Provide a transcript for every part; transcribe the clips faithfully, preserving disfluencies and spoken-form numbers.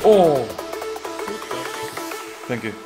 Oh! Thank you.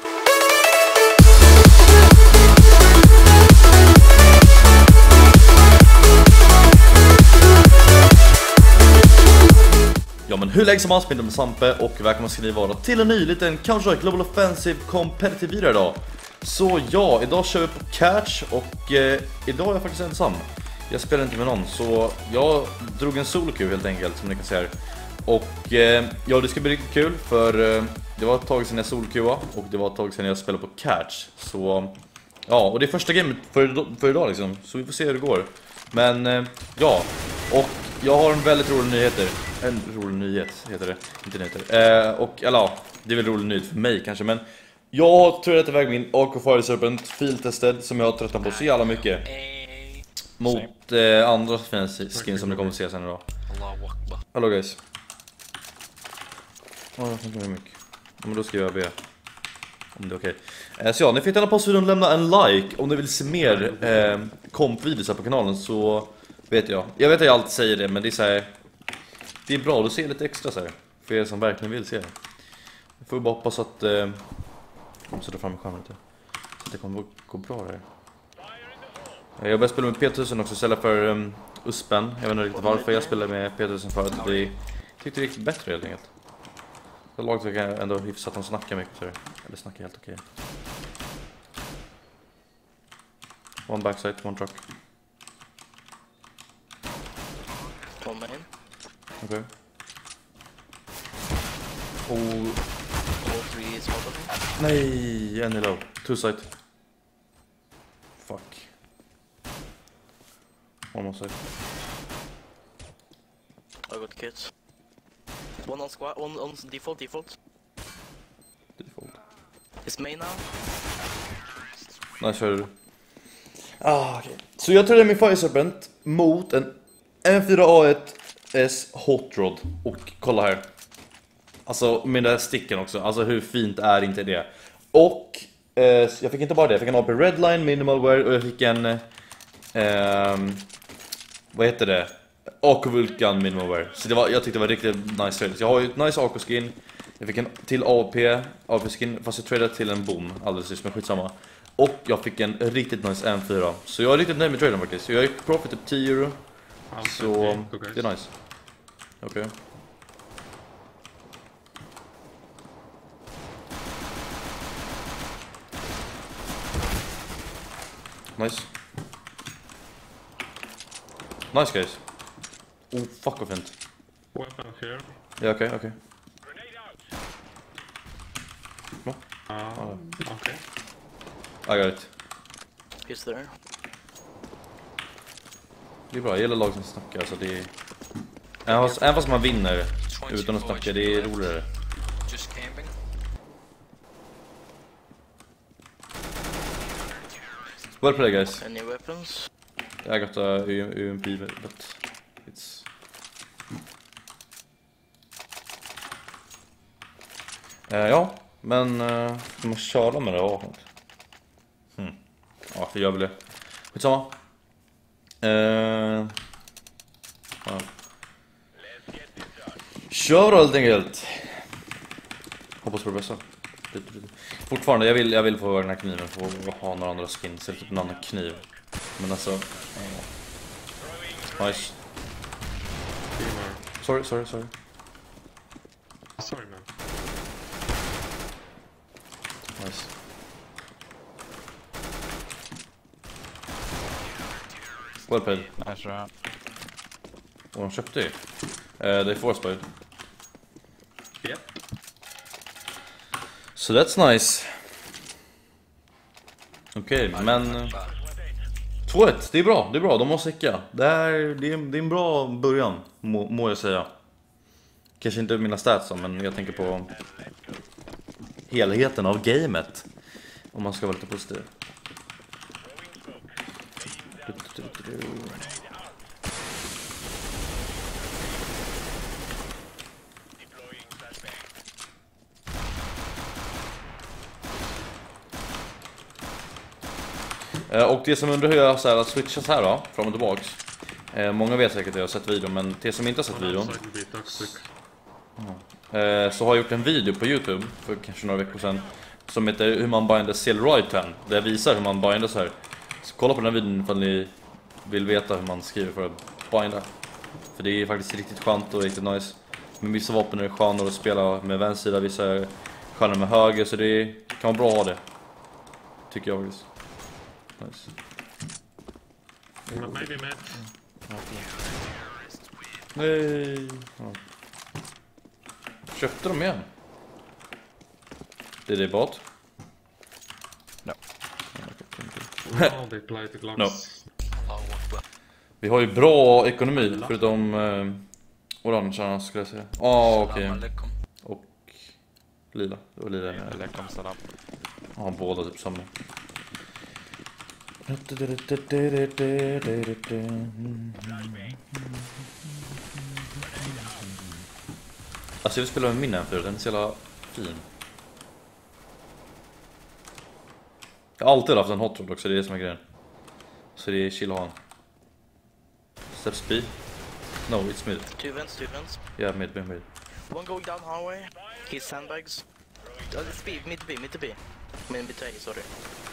Ja, men hur läggs som avsnitt med Sampe och välkomna ska ni vara till en ny liten Counter-Strike Global Offensive Competitive video idag. Så ja, idag kör vi på catch och eh, idag är jag faktiskt ensam. Jag spelar inte med någon, så jag drog en solo-queue helt enkelt, som ni kan se här. Och eh, ja, det ska bli riktigt kul för eh, det var ett tag sedan jag solo-queuade och det var ett tag sedan jag spelade på catch. Så ja, och det är första gamet för, för idag liksom, så vi får se hur det går. Men eh, ja, och jag har en väldigt rolig nyheter. En rolig nyhet heter det, inte nyheter. Eh, och eller ja, det är väl rolig nyhet för mig kanske, men jag tror att det är väg min A K Fire Serpent Field Tested som jag har tröttnat på så jävla mycket. Mot eh, andra skins som ni kommer att se sen idag. Hallå guys. Ja, oh, jag tänker mycket. Men då ska jag be om det är okej. Okay. Eh, så ja, ni fick gärna på videon lämna en like om ni vill se mer eh, komp-videos här på kanalen, så vet jag. Jag vet att jag alltid säger det, men det är så här, det är bra att se lite extra så här, för er som verkligen vill se det. Jag får bara hoppas att eh, jag måste ta fram skärmen lite, så att det kommer att gå bra där. Jag började spela med P tusen också istället för um, Uspen. Jag vet inte riktigt varför jag spelade med P tusen förut. Det tyckte det gick bättre helt enkelt. Så laget så kan jag ändå hyfsa att de snackar mycket så. Eller snackar helt okej. One backside, one truck. One main. Okej. Okay. Oh. All three is one. Nej, en i low. Two side. Fuck. One more side. I got kids. One on squad, one on default, default. Default. It's main now. Nej, kör du. Ah, okej. Okay. Så jag tror det är min Fire Serpent mot en M fyra A ett S Hot Rod. Och kolla här. Alltså med den där sticken också. Alltså hur fint är inte det? Och eh, jag fick inte bara det. Jag fick en A P Redline Minimalware och jag fick en eh, vad heter det? A K Vulkan Minimalware. Så det var, jag tyckte det var riktigt nice trade. Jag har ju ett nice A K skin. Jag fick en till A P A P skin, fast jag tradade till en boom alldeles just, men skitsamma. Och jag fick en riktigt nice M fyra. Så jag är riktigt nöjd med traden faktiskt. Så jag gick profit typ tio euro. Så det är nice. Okej. Okay. Nice. Nice guys. Oh fuck vad fint. Weapon here. Ja, okej, okej. Va? Uh, okay. I got it. He's there. Det är bra, jag gillar lag som snackar, så det är... Även fast, även fast man vinner utan att snacka, det är roligare. Just camping. Well play guys. Any weapons? I got a U M P, but it's... Uh, ja, men uh, ska man köra med det vapnet? Hmm. Ja, för jag vill det. Skitsamma. Uh, ja. Kör helt enkelt. Hoppas på det bästa. Fortfarande, jag vill, jag vill få den här kniven för att ha några andra skins eller typ en annan kniv. Men alltså... Uh, nice. Sorry, sorry, sorry. Sorry man. Nice. Well played. Nice round. Och de köpte ju. Uh, det är force Yep. So that's nice. Okej, okay, men... två ett, det är bra, det är bra, de måste säcka. Det, här, det, är, det är en bra början, må, må jag säga. Kanske inte mina stats, men jag tänker på helheten av gamet. Om man ska vara lite positiv. Och det som undrar hur jag så här, switchas här då, fram och tillbaks. Eh, många vet säkert att jag har sett videon, men till som inte har sett videon. eh, så har jag gjort en video på YouTube för kanske några veckor sedan som heter hur man bindar Seal Right Hand, där jag visar hur man bindar så här. Så kolla på den här videon ifall ni vill veta hur man skriver för att binda. För det är faktiskt riktigt skönt och riktigt nice. Med vissa vapen är det skönare att spela med vänster sida, vissa är skönare med höger, så det kan vara bra att ha det. Tycker jag faktiskt. Nice. Maybe mid. Nej. Ja. Köpte de igen? Det är det bot? No. No, they play the Glocks. No. Allahu Akbar. Vi har ju bra ekonomi förutom eh, orangea skulle jag säga. Ja, ah, okej. Salam alaikum. Och lila. Det var lila. Alaikum salam. Ja, båda typ samma. Alltså jag vill spela med min här för den är så jävla fin. Jag har alltid haft en hot rod också, det är det som är grejen. Så det är chill att ha en. Steps B. No, it's mid. Two vents, two vents. Yeah, mid, mid, mid. One going down hallway. His sandbags. Oh, it's B, mid to B, mid to B. Mid to A, sorry.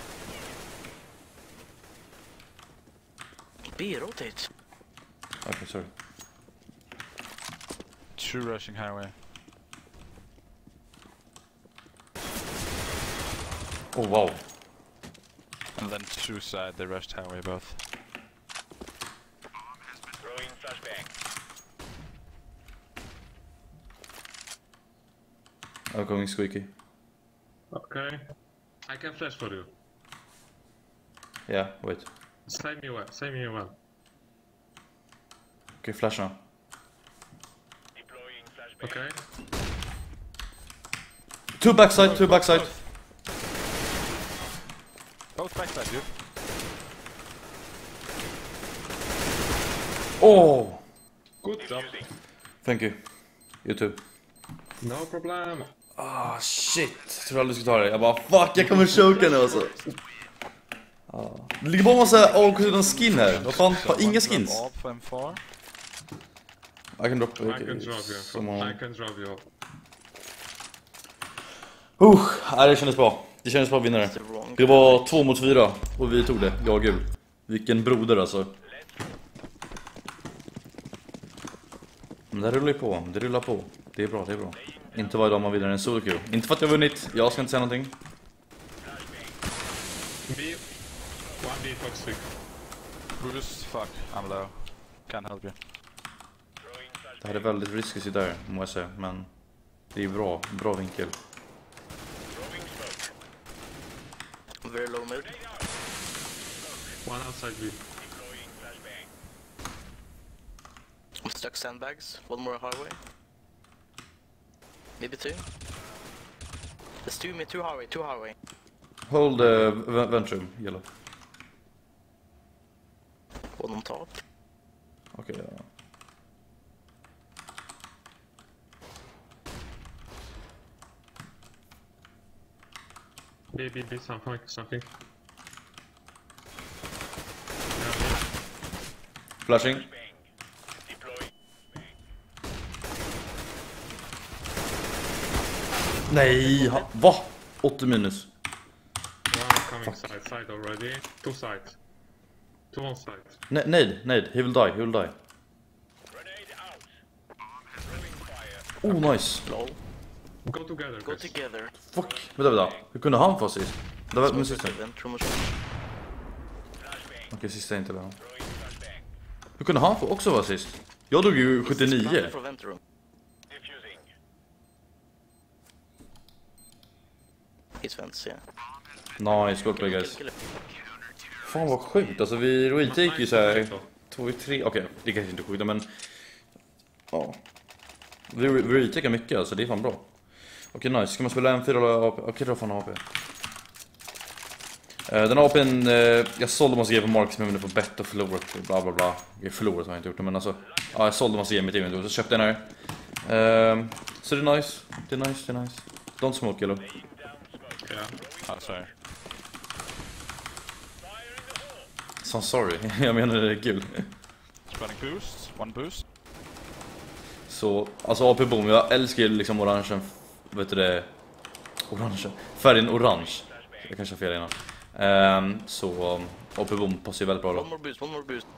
B, rotate. Okay, sorry. Two rushing highway. Oh wow. And then two side, they rushed highway both. I'm going squeaky. Okay. I can flash for you. Yeah, wait. Save me well. Save me well. Okay, flash now. Okay. Two backside, two backside. Both backside, dude. Oh! Good job. Thank you. You too. No problem. Ah, shit. Tror aldrig du skulle ta det. Jag bara, fuck, jag kommer choka nu alltså. Ah. Det ligger bara en massa avskjutna skin här. Vad fan, har inga skins. Off M four. I can drop I can drop you. someone. I can drop you. Uh, nej, det kändes bra. Det kändes bra vinnare. Det var två mot fyra och vi tog det, jag och gul. Vilken broder alltså. Men det rullar ju på, det rullar på. Det är bra, det är bra. Inte varje dag man vinner en solo queue. Inte för att jag har vunnit, jag ska inte säga någonting. B. One B toxic. Bruce, fuck, I'm low. Can't help you. Det här är väldigt risky där, må jag säga. Men det är bra, bra vinkel. Very low mid. One outside B. I'm stuck sandbags. One more highway. Maybe two. There's two mid, two highway, two highway. Hold uh, Ventrum, yellow. One on top. Okej, okay, ja. B, B, B, something, something. Flashing. Nej, ha, va? åttio minus. One coming side, side already. Two sides. Two on side. Ne nej, nej, he will die, he will die. Oh, nice. Lol. Go together, Go guys. together. Fuck, vänta, vänta. Hur kunde han få sist? Det var med sista. Vent, promotion. Okej, okay, sista är inte det. Hur kunde han få också vara sist? Jag dog ju sjuttionio. For vent room. He's vents, yeah. Nice, good play Kill, guys. kill, kill. Fan vad sjukt, alltså vi retake ju såhär två i tre, okej, okay, det kanske inte är sjukt men ja. Vi, vi retakar mycket alltså, det är fan bra. Okej, okay, nice, ska man spela en fyra eller A P? Okej, okay, då fan A P. Uh, den A P:n, uh, jag sålde massa grejer på Marks men för bett och förlorat, bla bla bla. Jag förlorat har jag inte gjort det, men alltså ja, jag sålde massa grejer med teamet så köpte den här. Uh, så det är nice, det är nice, det är nice. Don't smoke yellow. Yeah. Oh, sorry. So sorry, jag menar det är kul. Spawning boost, one boost. Så, alltså A P Boom, jag älskar ju liksom orangen, vet du det, orange, färgen orange. Jag kanske har fel innan. Um, så A P Boom passar ju väldigt bra då. One more boost, one more boost.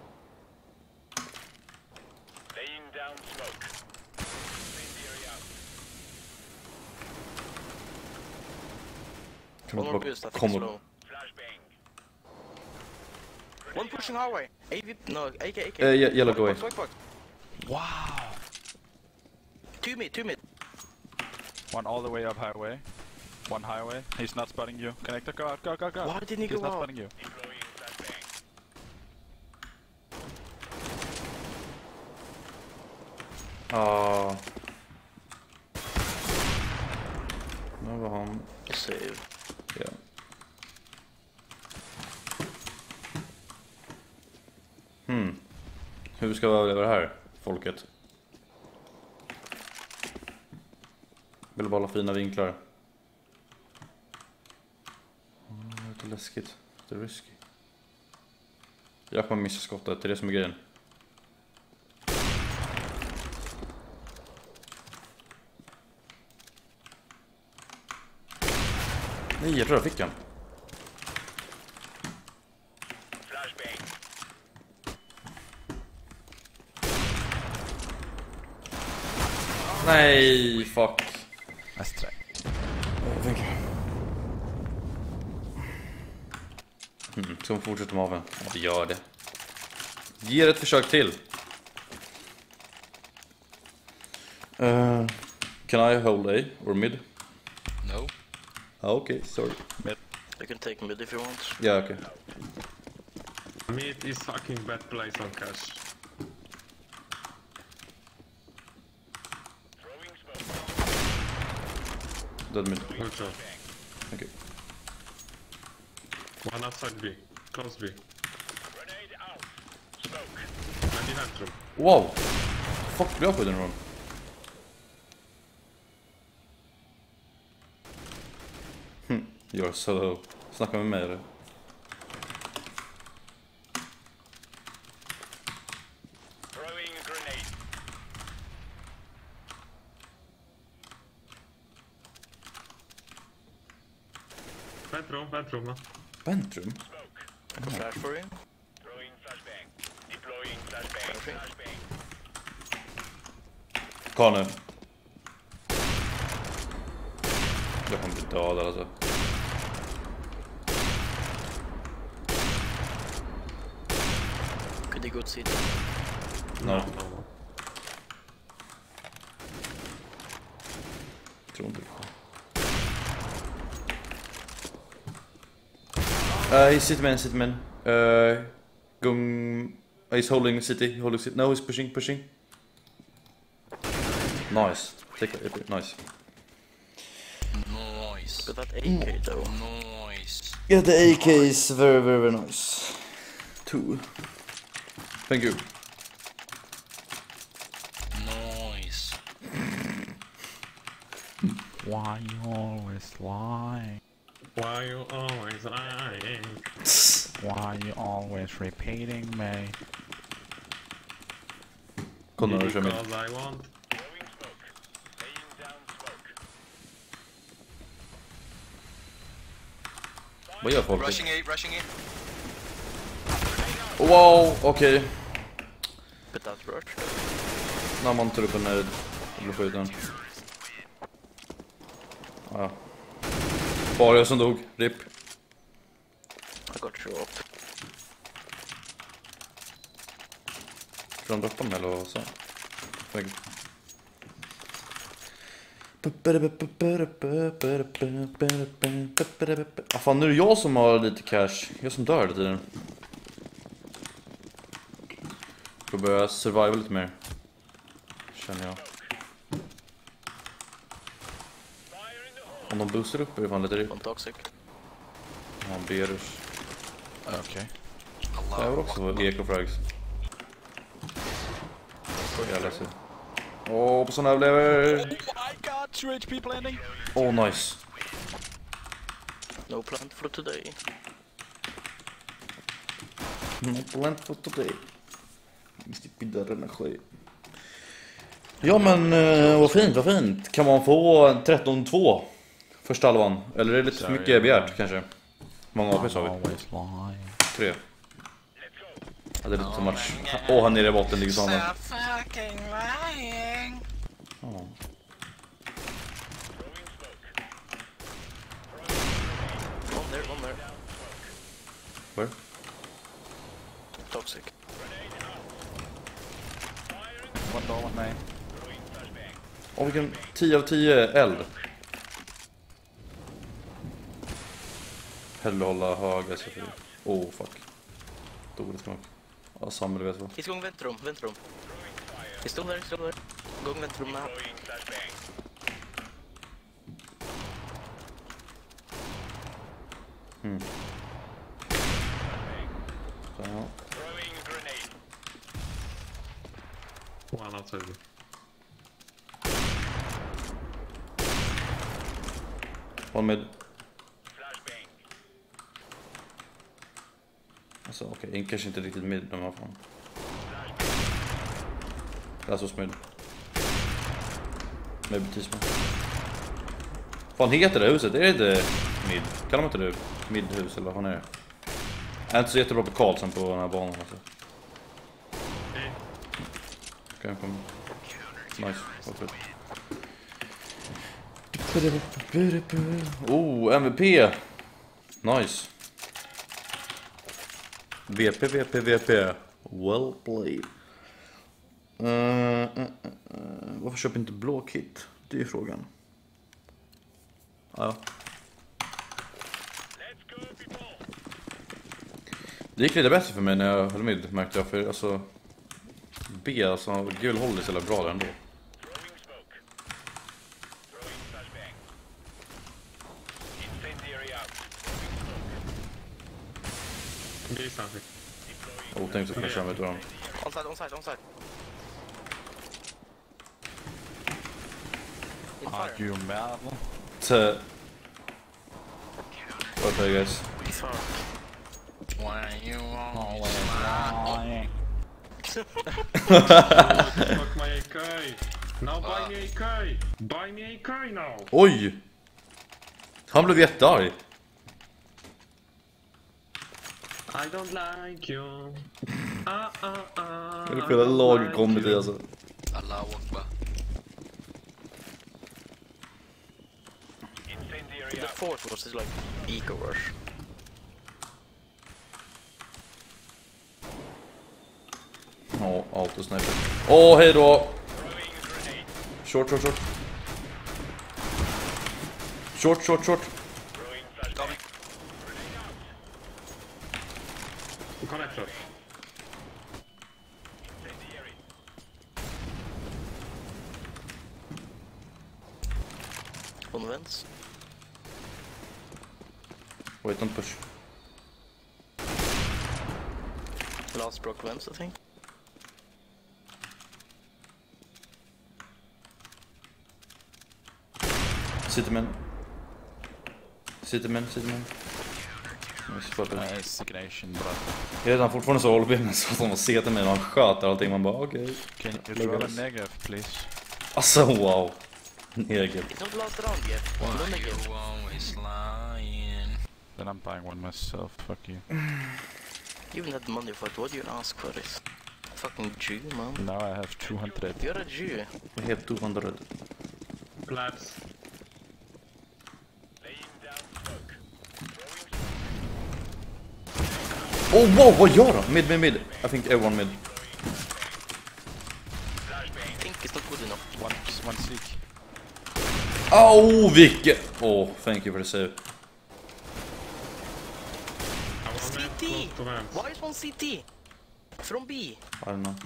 Kan One man more bara boost, I think komma... slow. One pushing highway. A V, no, A K, A K. Uh, ye- yellow go away. Box, box, box. Wow. Two mid, two mid. One all the way up highway. One highway. He's not spotting you. Connector, go out, go, go, go. Why didn't he He's go not out? spotting you. Ah. Nu var han... Save. Ja. Hmm. Hur ska vi överleva det här, folket? Vill bara ha fina vinklar. Mm, det är lite läskigt. Det är risky. Jag kommer missa skottet, det är det som är grejen. Nej, jag tror jag fick han. Nej, fuck. Let's try. Jag tänker. Mm, ska man fortsätta med aven? Ja, vi gör det. Ge ett försök till. Uh, can I hold A or mid? No. Ah, okay, sorry. You can take mid if you want. Yeah, okay. Mid is fucking bad place on cash. Dead mid. Good job. Thank you. One outside B. Close B. And in entrum. Wow! Fuck, blev jag på den rollen? Hm, you're so low. Snacka med mig eller? Bedroom, bedroom. No? Ventrum? I can flash for you. Flashing. Ta nu. Jag kommer bli död alltså. Could he go to city? No. No, no. Tror inte det. Uh, he's city man, city man. Uh, going... Uh, he's holding city, holding city. No, he's pushing, pushing. Nice. Take it, nice. Nice. But that A K though. Nice. Yeah, the A K is very, very, very nice. Two. Thank you. Nice. Why you always lie? Why you always lying? Why you always repeating me? Kom nu, kör mig. Because I want. Vad gör folk? Rushing A, rushing A. Wow, okej. Okay. But that's rush. När man tror på den här blir skjuten. Ja. Bara jag som dog, rip. I got you up. Tror de droppar mig eller vad så? Thank you. Ah, fan, nu är det jag som har lite cash. Jag som dör hela tiden. Får börja survive lite mer. Känner jag. Om de boostar upp är det fan lite ripp. One toxic. Ja, Berus. Okay. Det här var också för ekofrags. Jag läser. Åh, på sådana överlever. Oh my god, two H P landing. Åh, nice. No plan for today. No plan for today. Visst i dörren är skit. Ja men eh, vad fint, vad fint. Kan man få tretton två första halvan? Eller är det lite för mycket begärt kanske? Många A P sa vi. Tre. Ja, det är lite för match. Åh, han nere i botten ligger sådana. fucking lying. Ja. One there, one there. Where? Toxic. One door, one main. Åh, vilken tio av tio eld. Hellre hålla hög S F I. Oh fuck. Dåligt smak. Ja, Samuel vet vad. He's going ventrum, ventrum. He's still there, still there. Going ventrum now. Hmm. Så, ja. One outside. One mid. Alltså okej, okay. Kanske inte riktigt mid men vad fan. Det är så mid. Med butisman. Fan heter det huset? Är det inte mid? Kallar man inte det midhus eller vad fan är det? Jag är inte så jättebra på Karlsson på den här banan alltså. Okej, kom. Nice, vad kul. Oh, M V P. Nice. V P, V P, V P. Well played. Uh, uh, uh, uh. Varför köper inte blå kit? Det är ju frågan. Ja. Det gick lite bättre för mig när jag höll mid, märkte jag. För alltså B, alltså gul håller sig bra där ändå. Oh, tänkte att jag köra med ett rand. Onside, onside, onside. In Ah, fire. you mad. T... What are you guys? Fuck. Why you always Lying. Fuck my A K. Now buy me A K. Buy me A K now. Oj! Han blev jättearg. I don't like you. Ah, ah, ah. Det är själva lag kommit i alltså. Allahu Akbar. The fourth was like eco rush. Ja, autosniper. Åh, hej då! Short, short, short. Short, short, short. Connector. On vents. Wait, don't push. Last broke vents, I think. Cityman. Cityman, Cityman. Nej, signation bara. Jag är redan fortfarande så hållben så att de ser till mig när han sköter allting. Man bara okej. Okay. Can you throw a negative, please? Alltså wow. Neger. It's not last round yet. Why No negative. you always lying? Then I'm buying one myself, fuck you. You even had money for it. What do you ask for this? Fucking Jew, man. Now I have two hundred. You're a Jew. Jag är helt tvåhundra. Plats. Oh wow, vad gör han? Mid, mid, mid. I think everyone mid. I think it's not good enough. One, one seek. Oh, vilket! Oh, thank you for the save. C T! Why is one C T? From B. I don't know.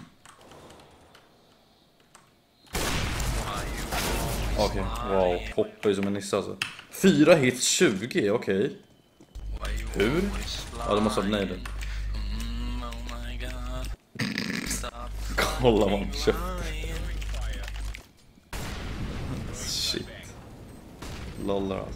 Okej, okay. Wow. Hoppar ju som en nisse alltså. Fyra hits, tjugo, okej. Okay. Hur? Ja, det måste ha nejden. Kolla man köpt. Shit. Lollar alltså.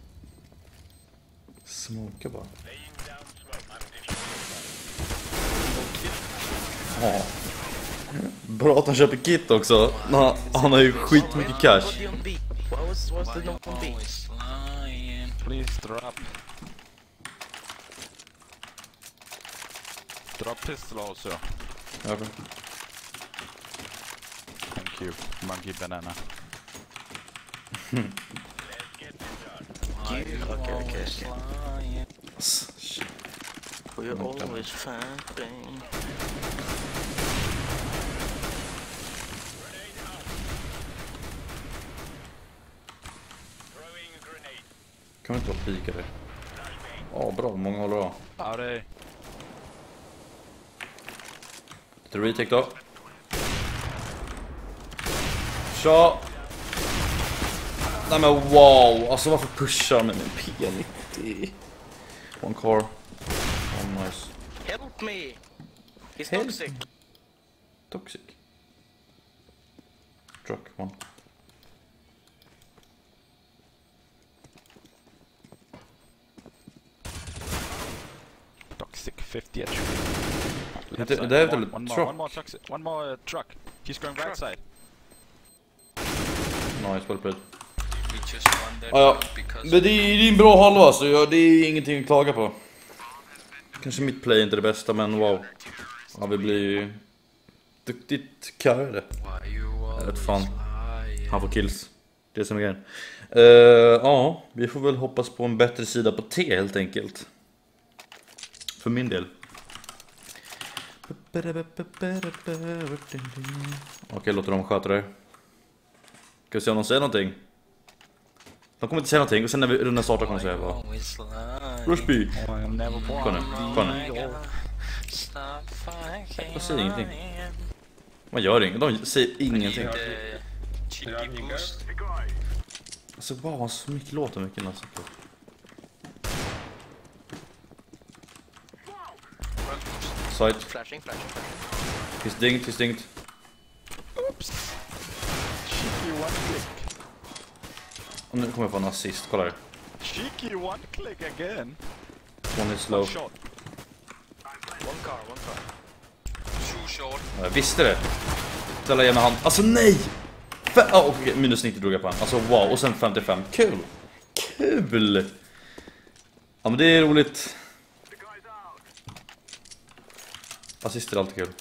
Smoka bara. Ja. Bra att han köper kit också. Han, han har ju skitmycket cash. What do you on B? What was, what was the Why note you on B? always lying? Please drop. Drop pistol also. Okay. Thank you, monkey banana. Why You- you okay, okay, always okay. lying? Shit. We're always fapping. Kan vi inte bara pika det? Ja, bra. Många håller av. Howdy. Lite retake då. Tja! Nej men wow! Alltså varför pushar han med min P nittio? One car. Oh nice. Help me! He's Help toxic. Toxic. Truck one. Toxic fifty at Det, det är väl one, ett one more, truck. one more toxic, one more uh, truck. He's going right side. Nice, well played. We just won that Ah, ja. round because Men det är, det är en bra halva så ja, det är ingenting att klaga på. Kanske mitt play är inte det bästa men wow. Ja, vi blir ju duktigt karrade. why you vet always fan. lying? Han får kills. Det är som är grejen. Uh, ja, vi får väl hoppas på en bättre sida på T helt enkelt. För min del. Okej, låter dem sköta det. Ska vi se om de säger någonting? De kommer inte säga någonting och sen när vi rundan startar kommer de säga vad. Always lying. Rushby. Oh, I'm never born. Kom nu, kom nu. Stop fucking De säger ingenting. lying. Man gör inget, de säger ingenting. Need, uh, cheeky boost. Alltså wow, han har så mycket låter mycket alltså. Sight. Flashing, flashing, flashing. He's dinged, he's dinged. Oops. Cheeky one click. Och nu kommer jag få en assist, kolla här. Cheeky one click again. One is slow. Shot. One car, one car. Too short. Ja, jag visste det. Ställa igen med hand. Alltså nej! Fe- oh, okej, minus nittio drog jag på han. Alltså wow, och sen femtiofem. Kul! Kul! Ja men det är roligt. Assist är alltid kul.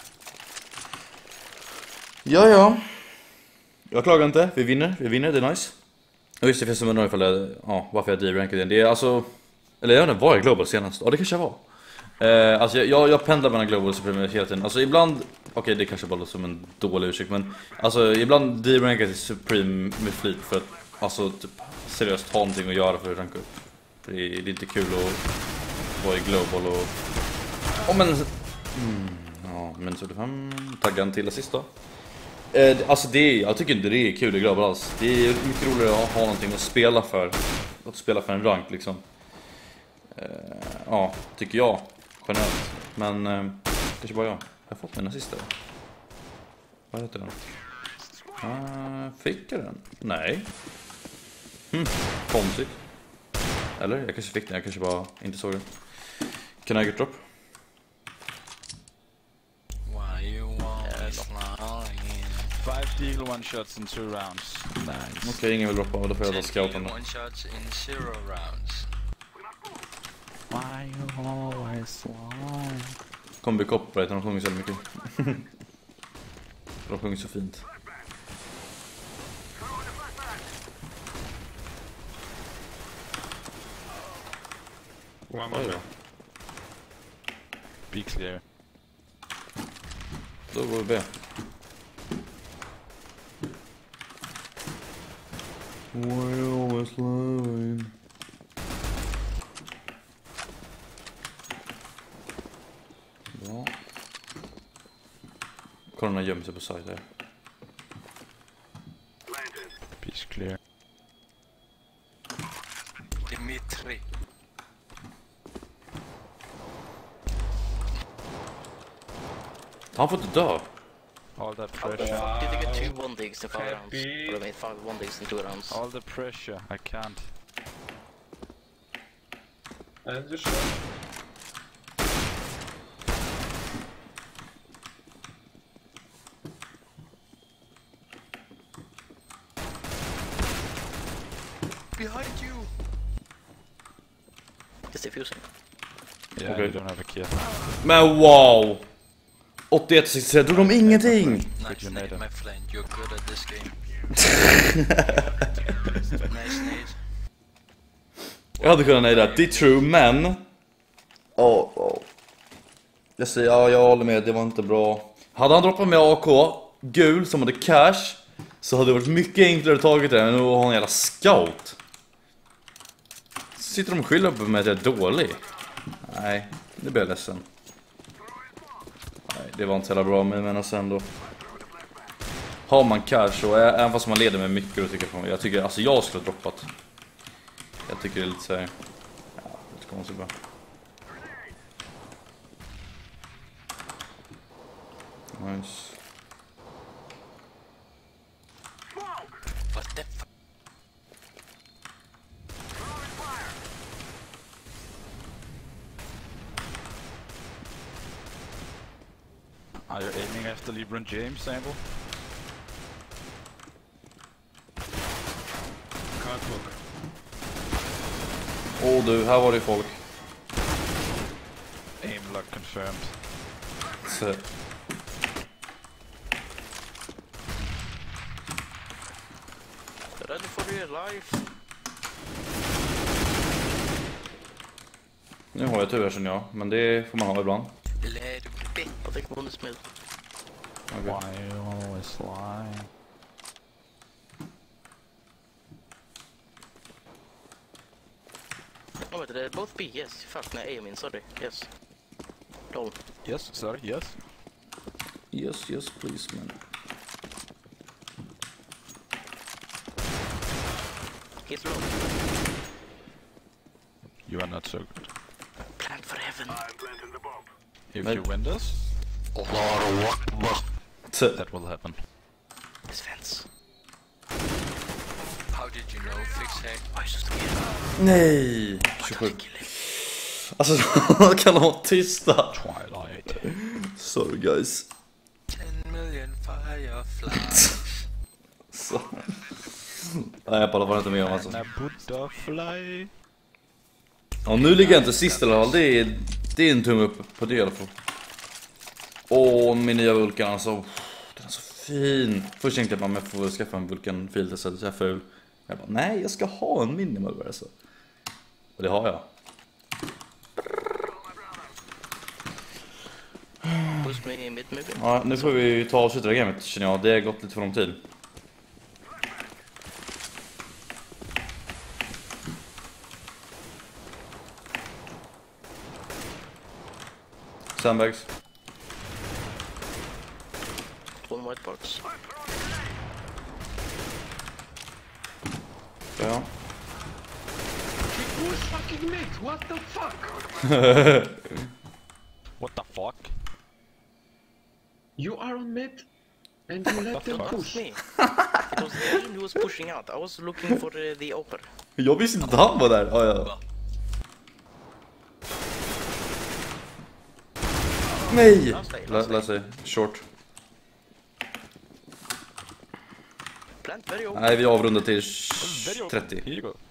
Ja, ja. Jag klagar inte, vi vinner, vi vinner, det är nice. Och just det, finns som undrar ifall jag, ja, varför jag D-rankade igen. Det är alltså, eller jag vet inte, var jag global senast? Ja, det kanske jag var. Eh, alltså jag, jag pendlar mellan global och supreme hela tiden. Alltså ibland, okej okay, det kanske bara låter som en dålig ursäkt, men alltså ibland D-rankar till supreme med flit för att alltså typ seriöst ha någonting att göra för att ranka upp. För det, är, det är inte kul att vara i global och... Oh, men... Mm, ja, men så fem taggan till assist då. Eh, alltså det är, jag tycker inte det är kul i global alls. Det är mycket roligare att ha någonting att spela för. Att spela för en rank liksom. Eh, ja, tycker jag. Generellt. Men eh, kanske bara jag. Jag har fått mina sista. Vad heter den? Uh, fick jag den? Nej. Hm, konstigt. Eller? Jag kanske fick den, jag kanske bara inte såg den. Can I get drop? Why you always lying? Five deagle one shots in two rounds. Nice. Okej, okay, ingen vill droppa och då får jag då scouta den. One shots in zero rounds. Why you always lying? Kommer bli copyright, de sjunger så mycket. De sjunger så fint. One Oj more. då. Be clear. Då går vi B. Why always lying? Bra. Kolla när gömmer sig på side där. Be's clear. Dimitri. Han får inte dö. All that How the pressure. fuck did they get two one digs in five rounds? Happy. Or they made five one digs in two rounds? All the pressure. I can't. And you shot. behind you. It's diffusing. Yeah, Okay. you don't have a key. Men wow! åttioett sextiotre, drog de ingenting! Nice you nade, made it. my friend. You're good at this game. Nice nade. Jag hade kunnat nejda, det är true, men... Oh, oh. Jag säger, ja, jag håller med, det var inte bra. Hade han droppat med A K, gul, som hade cash, så hade det varit mycket enklare taget det, men nu har han en jävla scout. Sitter de och skyller på mig att jag är dålig? Nej, det blir jag ledsen. Nej, det var inte så jävla bra, men men sen då. Har man cash och även fast man leder med mycket, då tycker jag, jag tycker, alltså jag skulle ha droppat. Jag tycker det är lite så här, ja, det kommer så bra. Nice. What the fuck? Are you aiming after LeBron James, Sample? Catwalk. Åh du, här var det folk. Aim lock confirmed. Så. Ready for your life. Nu har jag tur här, känner jag, men det får man ha ibland. Let it be. I think one is mid. Okay. Why you always lie? Oh wait, they're both B, yes. Fuck, no, A I mean, sorry. Yes. Lol. Yes, sorry, yes. Yes, yes, please, man. He's low. You are not so good. Plant for heaven. If Mate. you win this, Allahu Akbar. Så. that will happen. His fence. How did you know fix hack? Why is this again? Nej! Why tjugosju. don't kill him? Alltså, kan de vara tysta? Twilight. Sorry guys. ten million fireflies. Så. Nej, jag pallar bara inte med om alltså. Na butterfly. Ja, nu ligger jag inte sist i alla fall. Det är, det är en tumme upp på det i alla fall. Åh, min nya Vulkan alltså. Den är så fin. Först tänkte jag att man får skaffa en Vulkan-filter så att jag är ful. Jag bara, nej, jag ska ha en minimum alltså. Och det har jag. Push me in mid maybe. Ja, nu får vi ta och sluta gamet, känner jag. Det har gått lite för lång tid. Sandbags. One white box. Ja. Who's fucking mid? What the fuck? What the fuck? You are on mid and you let them fuck? push. Me. It was Dean who was pushing out. I was looking for uh, the upper. Jag visste inte att han var där. Ja, ja. Nej! Lä, läs sig. Short. Plant very open. Nej, vi avrundar till Very open. trettio. Here you go.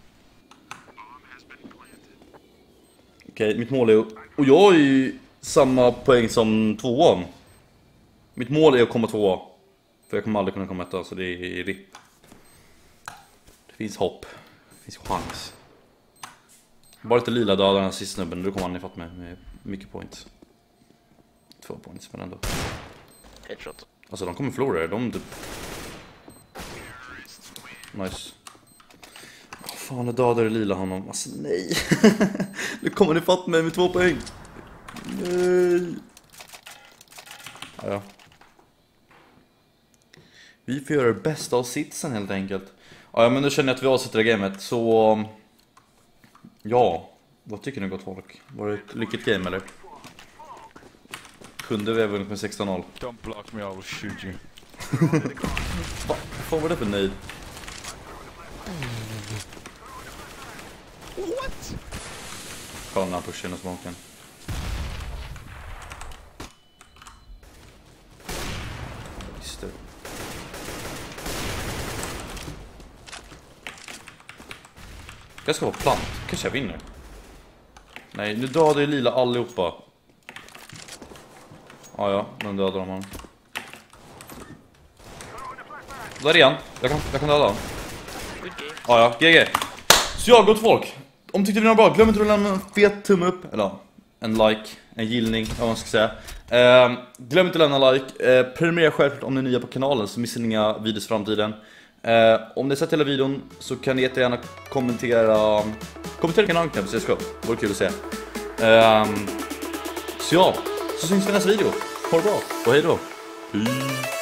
Okej, mitt mål är... Och jag har ju samma poäng som tvåan. Mitt mål är att komma tvåa. För jag kommer aldrig kunna komma etta, så det är ripp. Det finns hopp. Det finns chans. Bara lite lila döda den här sista snubben, då kommer han ifatt mig med mycket points. Två points, men ändå. Headshot. Alltså de kommer förlora det, de typ... Nice. Vad fan, det dödade lila honom. Alltså nej. Nu kommer ni fatt mig med två poäng. Nej. Ja, ja. Vi får göra det bästa av sitsen helt enkelt. Ja, men nu känner jag att vi avslutar gamet. Så... Ja. Vad tycker ni gott folk? Var det ett lyckat game eller? Kunde vi ha vunnit med sexton noll? Don't block me, I will shoot you. Vad fan var det för nej? What? Kolla när han pushar in och smoken. Just det. Jag ska vara plant. Kanske jag vinner. Nej, nu dödar ju lila allihopa. Ja, ja, den dödar de han. Där är han. Jag kan, jag kan döda han. Ja, ja, G G. Så ja, gott folk. Om tyckte vi var bra, glöm inte att lämna en fet tumme upp. Eller en like, en gillning, vad man ska säga. eh, Glöm inte att lämna like. eh, Prenumerera självklart om ni är nya på kanalen, så missar ni inga videos i framtiden. eh, Om ni har sett hela videon så kan ni jättegärna kommentera Kommentera kanalen kan jag säga. Det vore kul att se. eh, Så ja, så syns vi i nästa video. Ha det bra, och hej då. Peace.